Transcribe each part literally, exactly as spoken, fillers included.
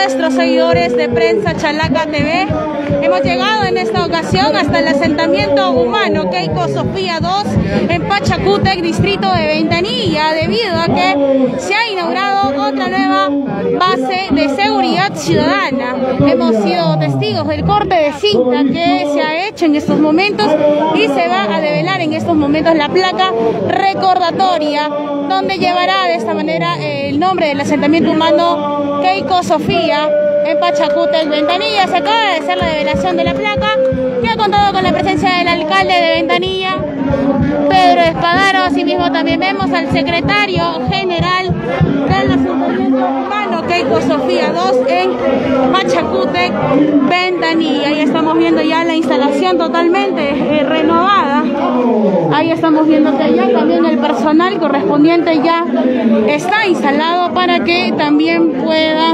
nuestros seguidores de Prensa Chalaca T V. Hemos llegado en esta ocasión hasta el asentamiento humano Keiko Sofía dos en Pachacútec, distrito de Ventanilla, debido a que se ha inaugurado otra nueva base de seguridad ciudadana. Hemos sido testigos del corte de cinta que se ha hecho en estos momentos y se va a develar en estos momentos la placa recordatoria, donde llevará de esta manera el nombre del asentamiento humano Keiko Sofía en Pachacútec, Ventanilla. Se acaba de hacer la develación de la placa, que ha contado con la presencia del alcalde de Ventanilla, Pedro Espadaro. Asimismo también vemos al secretario general del asentamiento humano Keiko Sofía dos en Pachacútec, Ventanilla. Ahí estamos viendo ya la instalación totalmente eh, renovada. Ahí estamos viendo que ya también el personal correspondiente ya está instalado para que también pueda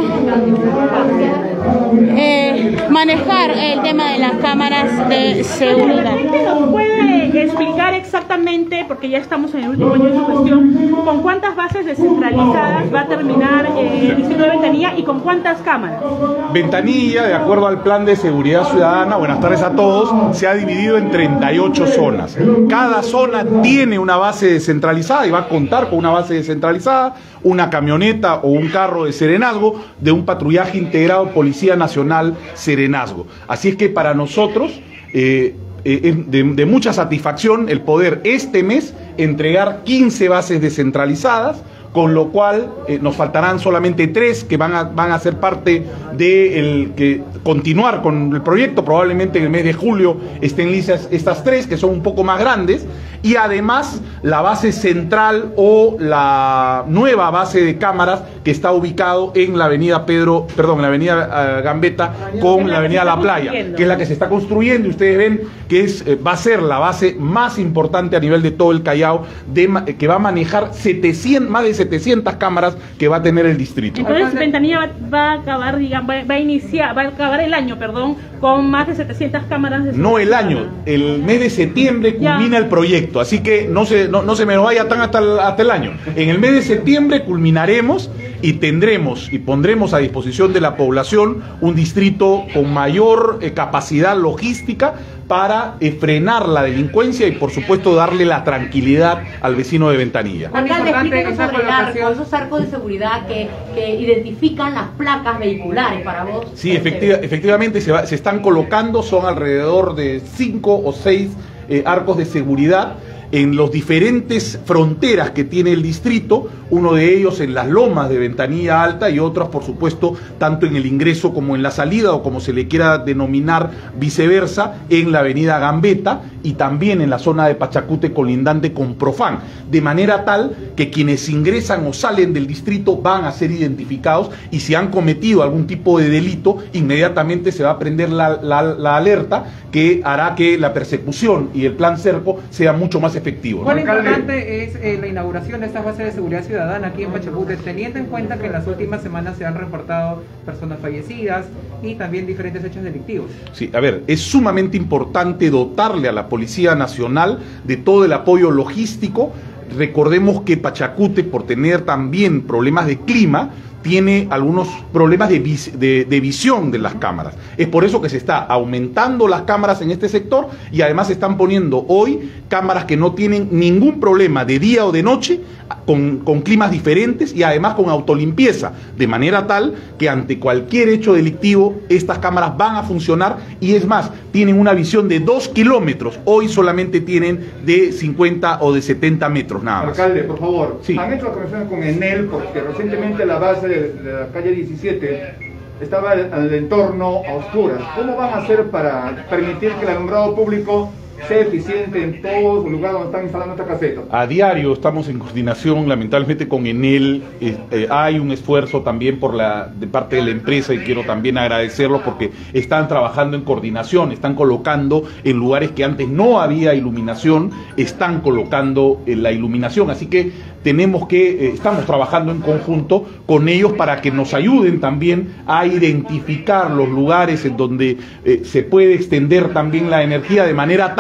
eh, manejar el tema de las cámaras de seguridad. ¿Nos puede explicar exactamente, porque ya estamos en el último año de su gestión, con cuántas bases descentralizadas va a terminar eh, el distrito de Ventanilla y con cuántas cámaras? Ventanilla, de acuerdo al plan de seguridad ciudadana, buenas tardes a todos, se ha dividido en treinta y ocho zonas. Cada zona tiene una base descentralizada y va a contar con una base descentralizada, una camioneta o un carro de serenazgo de un patrullaje integrado Policía Nacional Serenazgo. Así es que para nosotros eh, eh, de, de mucha satisfacción el poder este mes entregar quince bases descentralizadas, con lo cual eh, nos faltarán solamente tres que van a, van a ser parte de el, que continuar con el proyecto. Probablemente en el mes de julio estén listas estas tres, que son un poco más grandes, y además la base central o la nueva base de cámaras que está ubicado en la avenida Pedro, perdón, en la avenida uh, Gambetta con la avenida La Playa, que es la que se está construyendo, y ustedes ven que es, eh, va a ser la base más importante a nivel de todo el Callao, de, que va a manejar setecientas, más de setecientas cámaras que va a tener el distrito. Entonces Ventanilla va, va a acabar, digamos, va, va a iniciar, va a acabar el año, perdón, con más de setecientas cámaras. De no el año, el mes de septiembre culmina ya el proyecto, así que no se, no, no se me vaya tan hasta el, hasta el año. En el mes de septiembre culminaremos y tendremos y pondremos a disposición de la población un distrito con mayor eh, capacidad logística para eh, frenar la delincuencia y por supuesto darle la tranquilidad al vecino de Ventanilla. Alcalde, explíquenos sobre el arco, esos arcos de seguridad que, que identifican las placas vehiculares para vos. Sí, efectiva, efectivamente se, va, se están colocando, son alrededor de cinco o seis eh, arcos de seguridad en los diferentes fronteras que tiene el distrito, uno de ellos en las lomas de Ventanilla Alta y otros, por supuesto, tanto en el ingreso como en la salida, o como se le quiera denominar viceversa, en la avenida Gambetta y también en la zona de Pachacútec colindante con Profan, de manera tal que quienes ingresan o salen del distrito van a ser identificados, y si han cometido algún tipo de delito, inmediatamente se va a prender la, la, la alerta, que hará que la persecución y el plan cerco sea mucho más efectivo, ¿no? ¿Cuán importante es eh, la inauguración de estas bases de seguridad ciudadana aquí en Pachacútec, teniendo en cuenta que en las últimas semanas se han reportado personas fallecidas y también diferentes hechos delictivos? Sí, a ver, es sumamente importante dotarle a la Policía Nacional de todo el apoyo logístico. Recordemos que Pachacútec, por tener también problemas de clima, tiene algunos problemas de, vis de, de visión de las cámaras. Es por eso que se está aumentando las cámaras en este sector, y además se están poniendo hoy cámaras que no tienen ningún problema de día o de noche, con, con climas diferentes y además con autolimpieza, de manera tal que ante cualquier hecho delictivo estas cámaras van a funcionar, y es más, tienen una visión de dos kilómetros, hoy solamente tienen de cincuenta o de setenta metros nada más. Alcalde, por favor, sí. ¿Han hecho la conexión con Enel? Porque recientemente la base de, de la calle diecisiete estaba al entorno a oscuras. ¿Cómo van a hacer para permitir que el alumbrado público sea eficiente en todos los lugares donde están instalando esta caseta? A diario estamos en coordinación, lamentablemente, con Enel. Eh, eh, hay un esfuerzo también por la de parte de la empresa, y quiero también agradecerlos porque están trabajando en coordinación, están colocando en lugares que antes no había iluminación, están colocando eh, la iluminación, así que tenemos que, eh, estamos trabajando en conjunto con ellos para que nos ayuden también a identificar los lugares en donde eh, se puede extender también la energía, de manera tal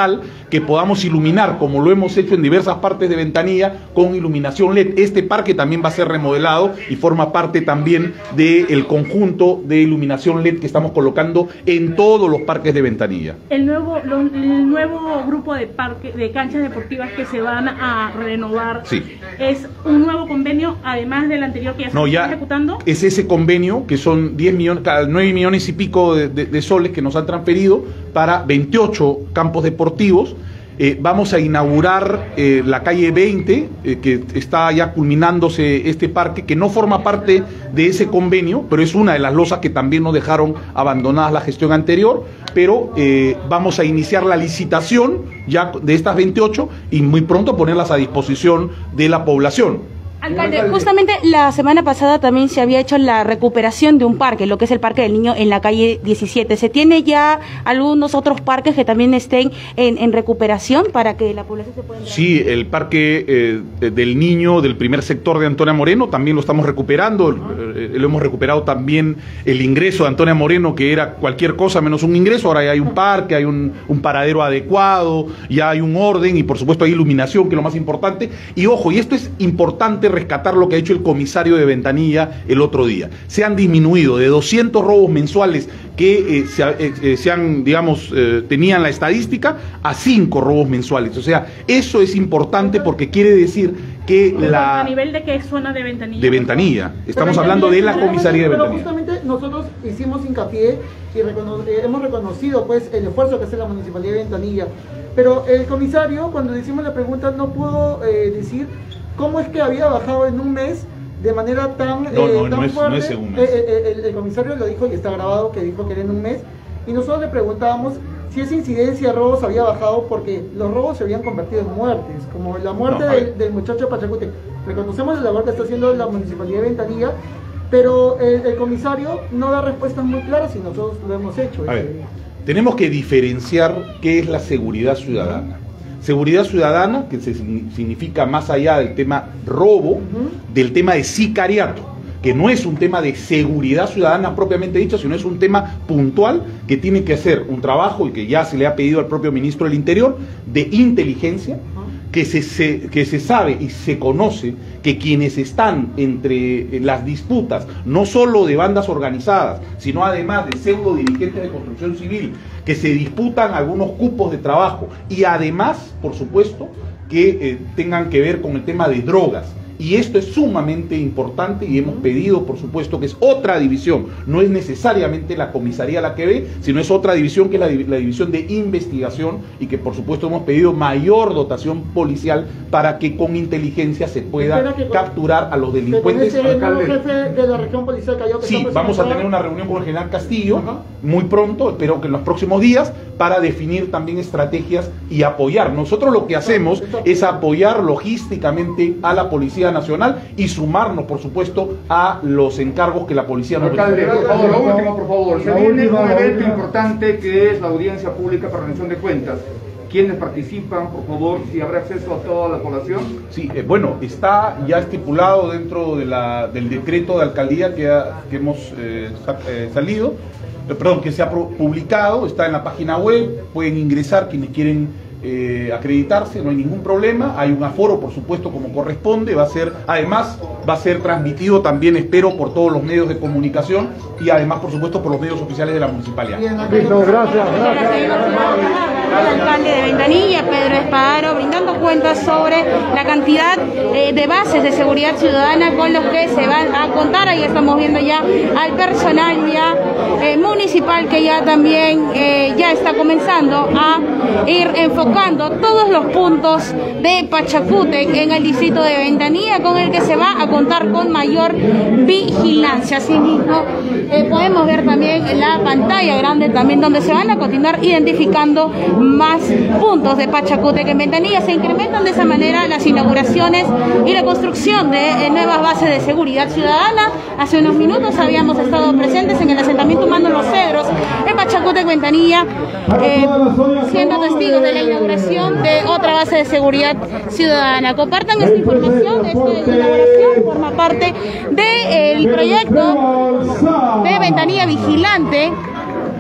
tal que podamos iluminar, como lo hemos hecho en diversas partes de Ventanilla, con iluminación L E D. Este parque también va a ser remodelado y forma parte también del conjunto de iluminación L E D que estamos colocando en todos los parques de Ventanilla. El nuevo, lo, el nuevo grupo de parque, de canchas deportivas que se van a renovar, sí, es un nuevo convenio, además del anterior que ya se no, está ya ejecutando. Es ese convenio que son diez millones, nueve millones y pico de, de, de soles que nos han transferido para veintiocho campos deportivos. Eh, vamos a inaugurar eh, la calle veinte, eh, que está ya culminándose este parque, que no forma parte de ese convenio, pero es una de las losas que también nos dejaron abandonadas la gestión anterior, pero eh, vamos a iniciar la licitación ya de estas veintiocho y muy pronto ponerlas a disposición de la población. Alcalde, justamente la semana pasada también se había hecho la recuperación de un parque, lo que es el Parque del Niño en la calle diecisiete. ¿Se tiene ya algunos otros parques que también estén en, en recuperación para que la población se pueda entrar? Sí, el Parque eh, del Niño del primer sector de Antonia Moreno también lo estamos recuperando. Eh, lo hemos recuperado también el ingreso de Antonia Moreno, que era cualquier cosa menos un ingreso. Ahora ya hay un parque, hay un, un paradero adecuado, ya hay un orden y por supuesto hay iluminación, que es lo más importante. Y ojo, y esto es importante rescatar lo que ha hecho el comisario de Ventanilla el otro día. Se han disminuido de doscientos robos mensuales que eh, se, eh, eh, se han, digamos, eh, tenían la estadística, a cinco robos mensuales. O sea, eso es importante porque quiere decir que la... ¿A nivel de qué zona de Ventanilla? De Ventanilla. Estamos hablando de la comisaría de Ventanilla. Pero justamente nosotros hicimos hincapié y recono eh, hemos reconocido pues el esfuerzo que hace la Municipalidad de Ventanilla. Pero el comisario, cuando le hicimos la pregunta, no pudo eh, decir cómo es que había bajado en un mes de manera tan, no, eh, no, tan no es, fuerte. no es en un mes. Eh, eh, el, el comisario lo dijo y está grabado que dijo que era en un mes. Y nosotros le preguntábamos si esa incidencia de robos había bajado porque los robos se habían convertido en muertes, como la muerte no, del, del muchacho de Pachacútec. Reconocemos la labor que está haciendo la Municipalidad de Ventanilla, pero el, el comisario no da respuestas muy claras y nosotros lo hemos hecho. A ver, tenemos que diferenciar qué es la seguridad ciudadana. Seguridad ciudadana, que se significa más allá del tema robo, uh-huh, del tema de sicariato, que no es un tema de seguridad ciudadana propiamente dicho, sino es un tema puntual que tiene que hacer un trabajo y que ya se le ha pedido al propio ministro del Interior de inteligencia, que se, se, que se sabe y se conoce que quienes están entre las disputas, no solo de bandas organizadas, sino además de pseudo dirigentes de construcción civil, que se disputan algunos cupos de trabajo y además, por supuesto, que eh, tengan que ver con el tema de drogas. Y esto es sumamente importante y hemos pedido, por supuesto, que es otra división. No es necesariamente la comisaría la que ve, sino es otra división que es la, la división de investigación y que, por supuesto, hemos pedido mayor dotación policial para que con inteligencia se pueda que capturar a los delincuentes. Que con ese jefe de la región policial Callao que sí, vamos a tener una reunión con el general Castillo, uh-huh, muy pronto, espero que en los próximos días, para definir también estrategias y apoyar. Nosotros lo que hacemos es apoyar logísticamente a la Policía Nacional y sumarnos, por supuesto, a los encargos que la policía nos Alcalde, por favor, lo último, por favor. Se viene un evento importante que es la audiencia pública para rendición de cuentas. ¿Quiénes participan, por favor? Si habrá acceso a toda la población. Sí, eh, bueno, está ya estipulado dentro de la, del decreto de alcaldía que, ha, que hemos eh, sa, eh, salido, eh, perdón, que se ha publicado, está en la página web, pueden ingresar quienes quieren Eh, acreditarse, no hay ningún problema, hay un aforo por supuesto como corresponde, va a ser, además va a ser transmitido también, espero, por todos los medios de comunicación y además por supuesto por los medios oficiales de la municipalidad. Listo, gracias, gracias. El alcalde de Ventanilla, Pedro Espadaro, brindando cuentas sobre la cantidad eh, de bases de seguridad ciudadana con los que se van a contar. Ahí estamos viendo ya al personal ya eh, municipal que ya también eh, ya está comenzando a ir enfocando todos los puntos de Pachacútec en el distrito de Ventanilla, con el que se va a contar con mayor vigilancia. Asimismo, eh, podemos ver también en la pantalla grande también donde se van a continuar identificando más puntos de Pachacútec en Ventanilla. Se incrementan de esa manera las inauguraciones y la construcción de eh, nuevas bases de seguridad ciudadana. Hace unos minutos habíamos estado presentes en el asentamiento humano Los Cedros en Pachacútec, Ventanilla, eh, siendo testigos de la inauguración de otra base de seguridad ciudadana. Compartan esta información. Esta inauguración forma parte del proyecto de Ventanilla Vigilante,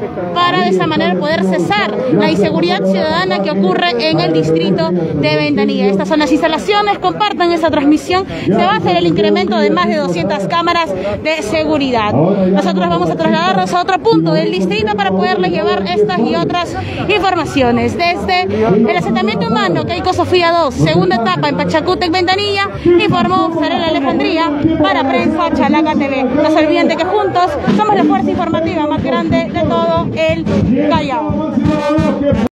para de esa manera poder cesar la inseguridad ciudadana que ocurre en el distrito de Ventanilla. Estas son las instalaciones, compartan esta transmisión, se va a hacer el incremento de más de doscientas cámaras de seguridad. Nosotros vamos a trasladarnos a otro punto del distrito para poderles llevar estas y otras informaciones. Desde el asentamiento humano Keiko Sofía dos, segunda etapa en Pachacútec, Ventanilla, informó Sarela Alejandría para Prensa Chalaca T V. No se olviden de que juntos somos la fuerza informativa más grande de todo el Callao.